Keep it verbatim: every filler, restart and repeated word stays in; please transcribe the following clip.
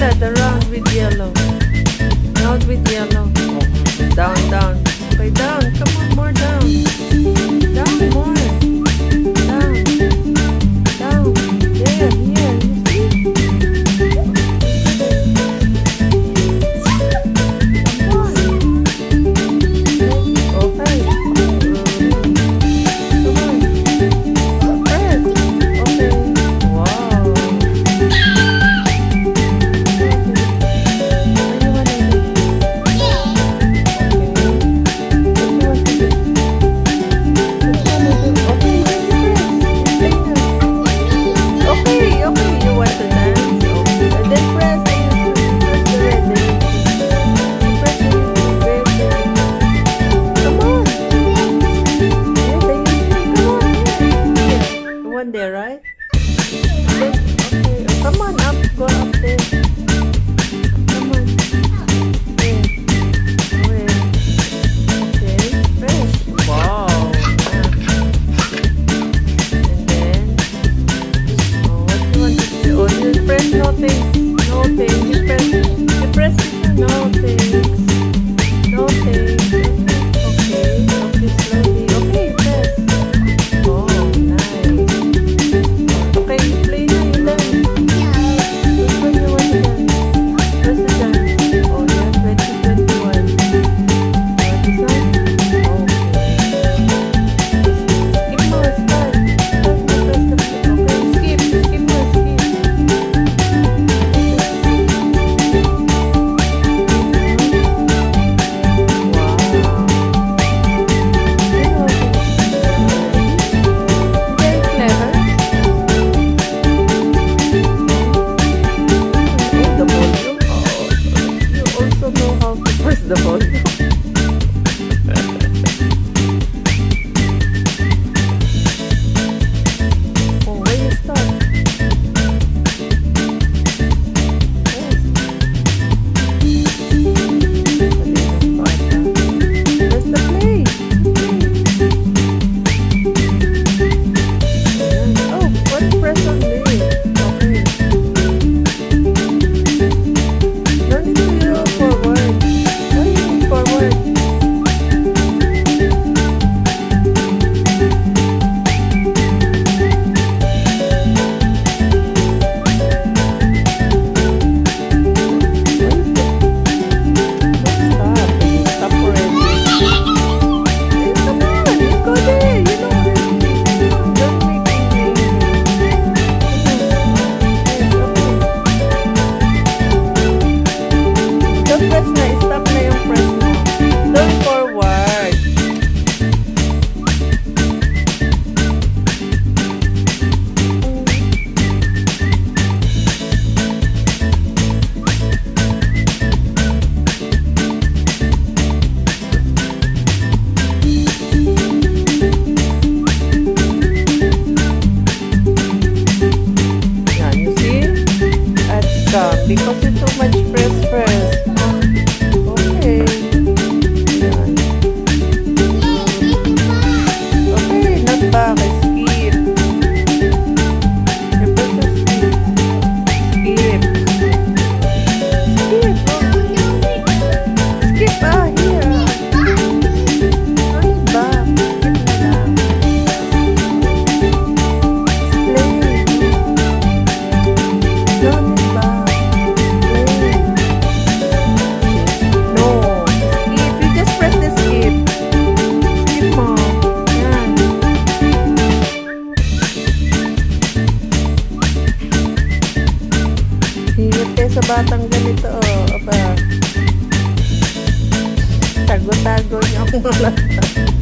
umbrella, the round with yellow. Round with yellow. Down, down. Okay, down. Come on, more down. Down, more. Down. Down. There, here. You see? Come on. Okay. Come on. Press. Okay. Wow. There, right? Okay. Okay. Come on up, go up there. Come on. There. Where? Okay. Press. Wow. And then, oh, what do you want to do? Oh, you press nothing. Nothing. You press. You press it. Nothing. Nothing. Okay. Okay. Slowly. Okay. Press. Oh, nice. Okay, you play na yun lang. Which one you want to dance? Press the dance. Oh, yeah, twenty twenty-one. Oh, this one? Okay. Skip mo, start. Start mo, press the play. Okay, skip. Skip mo, skip. The volume. Oh, where you start? Yes. Press the play. Oh, what press on this? Okay. Don't need to go forward. Forward. Stop. Stop already. Hey, come on, you go there. You know already. Don't make me. Yes, okay. Don't press na. Stop na yung press mo. Going forward. Yeah, you see? That's stuck because it's too much press press. Okay. Okay, not back. Skip. You press the skip. Skip. Skip. Skip. Ah, here. Not back. Skip na lang. Play. Don't back. Play. No. Skip. You just press the skip. Skip mo. Yan. Hingit sa batang ganito, oh. Aba. Tago-tago niya ang mga